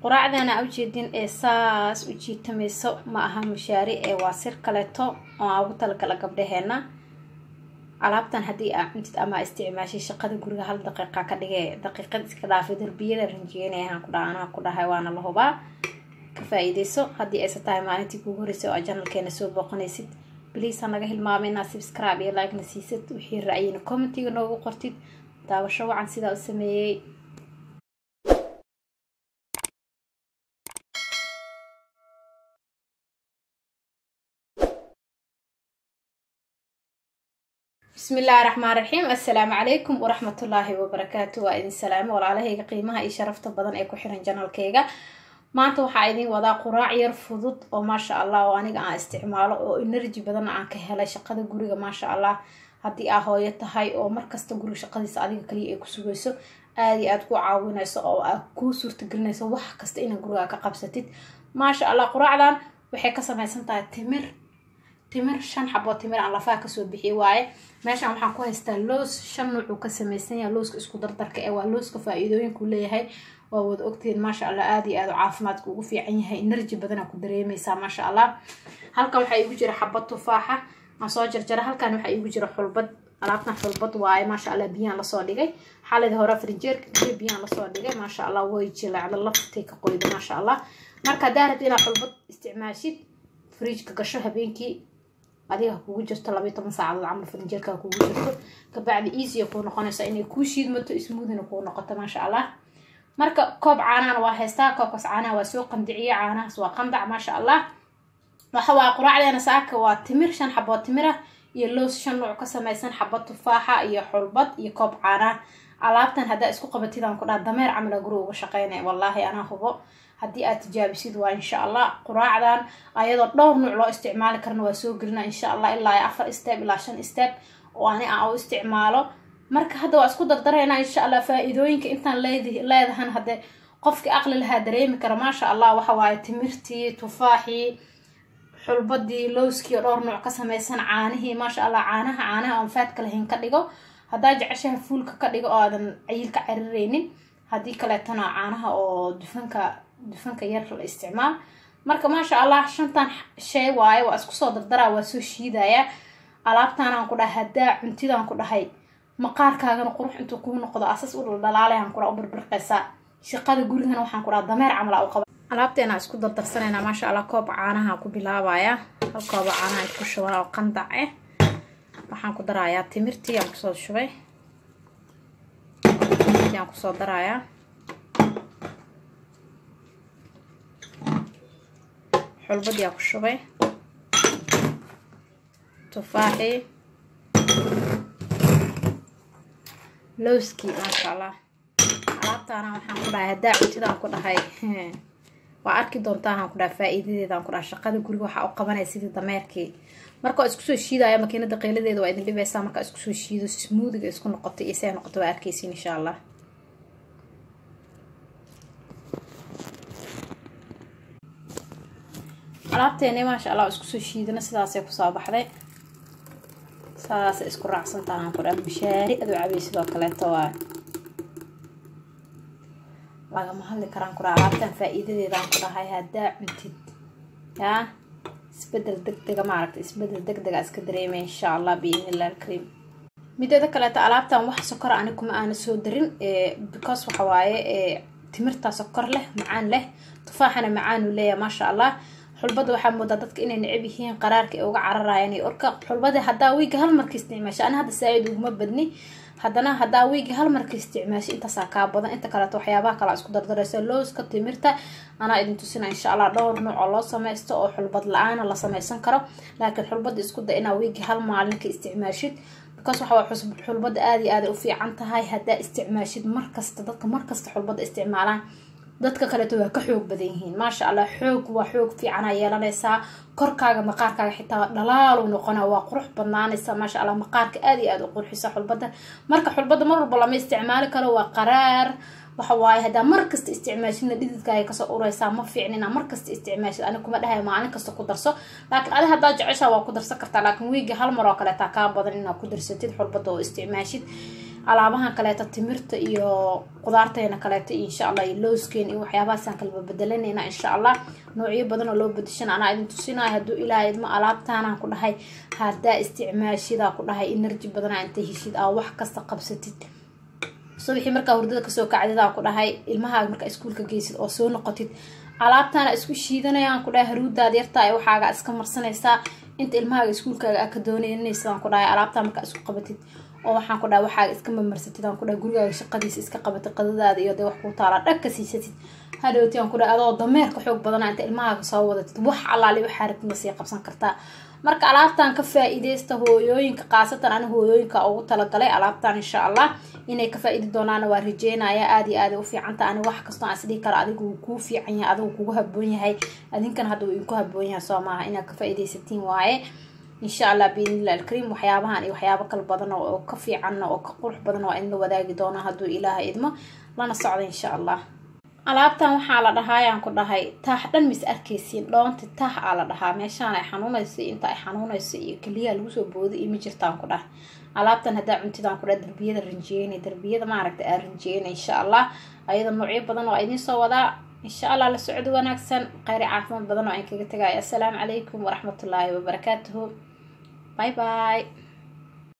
quraacdana u jeedin ee saas u jiitamayso ma aha mushaari ee waa sir kaleeto oo ugu talagala gabdhaheena alaabtan hadii aad cuntid ama isticmaashay shaqada guriga hal daqiiqo ka dhigay daqiiqad iska dhaafay darbiyada rinjeenayaan ku dhahay waana la hubaa ka faa'iideyso hadii ay tahay maalintii kugu horeysay oo channelkeena soo booqanaysid please naga hilmaamina subscribe iyo like na siisid wixii raayina commentiga noogu qortid daawasho wacan sida u sameeyay بسم الله الرحمن الرحيم السلام عليكم ورحمة الله وبركاته وإذن سلام والعليه قيمها إي شرفت بدن إي كحيران جانالكيغا maanta waxa idin wada quraac yar fudud oo ma sha Allah oo aniga aan isticmaalo oo energy badan aan ka helay shaqada guriga ma sha Allah hadii aa hooyo tahay oo markasta guriga shaqadiisa adiga kaliya ay ku sugayso aad ku caawinayso oo aad ku suurta gelinayso wax kasta in guriga ka qabsatid ma sha Allah quraacdan waxay ka samaysan tahay timir 5 xabo timir aan lafa ka soo bixi waaye meeshan waxaan ku haystaa loos 5 nooc ka samaysan yahay looska isku dardarka ee waa looska faa'iidooyin ku leeyahay waa wada ogtiin ma sha Allah aad iyo aad caafimaadku ugu fiican yahay energy badan ku dareemaysaa ma sha Allah halkan waxa igu jira xabad tufaaxa ma soo jarjara halkan waxa igu jira xulbad alaabtan xulbad waaye ma sha Allah biyaan la soo dhigay xaalada hore frinjeerka biyaan la soo dhigay ma sha Allah way jilacda laftay ka qoydo ma sha Allah marka daarad ina xulbad isticmaashid fridge ka gasho habeenkii adiga kugu jirto 12 saacadood amal frinjeerka kugu jirto ka bacdi easy ku noqonaysa inay ku shiidmato smoothina ku noqoto ma sha Allah marka koob caanaha waa haystaa koobkaas caanaha waa soo qandiciye caanahaas waa qandac ma sha Allah waxa waa quraacdeena saaka waa timir 5 xabo timira iyo loos 5 nooc ka samaysan xabad tufaaxa iyo xulbad iyo koob caanaha alaabtan hada isku qabatidaan ku dhaad dameer camal guriga uga shaqeynay wallahi ana hubo hadii aad tijaabisid waa insha Allah quraacdan ayadoo dhowr nooc loo isticmaali karna waa soo gelina insha Allah ilaa 4 step ilaa 5 step oo aan u isticmaalo marka hada waa isku dardareena insha Allah faa'iidooyinka intaan leedahan hada qofka aqli laha dareemi kara ma sha Allah waxa waaye timirtii tufaaxi xulbadii looskii dhowr nooc ka samaysan caanahi ma sha Allah caanaha aan faad kala hin ka dhigo hada jeceshaha fuulka ka dhigo oo aadan cayilka cirireynin hadii kale tana caanaha oo dufanka yar la isticmaal marka ma sha Allah shantan shay waaye waa isku soo dardaraa waa soo shiidaya alaabtaan aan ku dhahay hada cuntidaan ku dhahay maqaarkaagana qurux intuu ku noqdo asas u dhalaalayaan kula u barbarqaysa shaqada gurigana waxaan ku dhahay dameer camal u qaba alaabteena isku dardarsanayna ma sha Allah koob caanaha ku bilaabaya hal koob caanaha ku shubaa oo qandac waxaan ku darayaa timirtii aan ku soo shubay aan ku soo darayaa xulbadii aan ku shubay tufaaxi looski ma sha Allah alaabtaana waxaan ku dhahay hada cuntidaan ku dhahay waa arki doontaa aan ku dhahay faa'iidadeedaan ku dhahay shaqada guriga waxa uu qabanay sidii dameerkii marka isku soo shiidaya makiinada qeyladeeda waa idin dhibaysaa marka isku soo shiido smoothga isku noqoto iyo say noqoto waa arkaysiin insha Allah alaabteena ma sha Allah isku soo shiidana sidaas ay ku soo baxday saas isku raacsantaan ku dhahay mushaari adu cabay sidoo kale waa laga mahal karaan ku alaabtan faa'iidadeedaan ku dhahay hada cuntid ya isbedel degdeg ma aragtay isbedel degdeg iska dareemay insha Allah biidhnillah kareem midada kale ta alaabtan wax sokor aan kuma aan soo darin because waxa waaye timirta sokor leh macaan leh tufaaxana macaan u leeyahay ma sha Allah xulbada waxa moodaa dadka inay necib yihiin qaraarka ee uga cararayaan ee orka xulbada hada wiiga hal mar ka isticmaasho ana hada saayid ugu ma badni hadana hada wiiga hal mar ka isticmaasho inta saaka badan inta kale waxyaabaha kala isku dardarayso looska timirta ana idin tusina insha Allah dhowr nooc oo loo sameeysto oo xulbad la'aan la sameeysan karo laakiin xulbada isku day ina wiiga hal maalin ka isticmaashid because waxa xulbada aad u fiican tahay hada isticmaashid markasta dadka markasta xulbada isticmaalaan dadka kale waa ka xoog badan yihiin ma sha Allah xoog fiican ay yeelanaysa korkaaga maqaarkaaga xitaa dhalaal uu noqona waa qurux badnaanaysa ma sha Allah maqaarka aad u qurxisa xulbada marka xulbada mar walba lama isticmaali karo waa qaraar waxa waaye hada markasta isticmaashina dhididkaaga ka soo uraysa ma fiicnina markasta isticmaashid ana kuma dhahay maalin kasta ku darso laakiin adiga hada jecesha waa ku darsan kartaa laakiin wiiga hal mar oo kale taa ka badan inaad ku darsatid xulbada oo isticmaashid alaabahan kaleeto timirta iyo qudaarteena kaleeto insha Allah iyo looskeen iyo waxyaabahaasaan kala bedelanayna insha Allah noocyo badan oo loo bedeshan ana idin tusinayo haduu ilaahay idma alaabtaanaan ku dhahay hadaa isticmaashida ku dhahay energy badan inta heshid wax kasta qabsatid subaxii marka hurdada kasoo kacdida ku dhahay ilmaha marka iskuulka geysid oo soo noqotid alaabtaana isku shiidanayaan ku dhahay haruudaad yarta ay waxaaga iska marsanaysaa inta ilmaha iskuulkaaga ka doonayeen ku dhahay alaabta marka isku qabatid oo waxaan ku dhahay waxaaga iska marsatid aan ku dhahay gurigaaga shaqadiisa iska qabatid qadadaada iyo wax ku taala dhag ka siisatid hadhowti aan ku dhahay adoo dameerka xoog badan inta ilmaha soo wadatid wax allaali waxa rabtid si qabsan kartaa marka alaabtan ka faa'iideysta hooyooyinka qaasatan ana hooyooyinka ugu tala galay alaabtan insha Allah inay ka faa'iidi doonaan waa rajeynaya aad iyo aad u fiicanta ani wax kasto aan sidii kala adigu ku fiican yahay adigu kugu haboon yahay adinkan hadda uu ku haboon yahay Soomaha inaad ka faa'iideysatiin waaye insha Allah biidnillah alkareem waxyaabahan iyo waxyaabo kala badan oo ka fiican oo ka qurux badan oo in la wadaagi doona haduu Ilaahay idmo lana socdo insha Allah alaabtan waxa la dhahaayaan ku dhahay taax dhan mis arkeysiin doonta taax la dhahaa meeshaan ay xanuunayso inta ay xanuunayso iyo kaliya lagu soo boodo ima jirtaan ku dhahay alaabtan hadaa cuntidaan ku dhahay darbiyada rinjiyeen darbiyada ma aragtay rinjiyeen insha Allah ayada noocyo badan oo idin soo wada insha Allah la socdo wanaagsan qeyr caafimaad badan oo aan kaga tagay assalaamu calaykum wa rahmatullaahi wa barakaatuh bye bye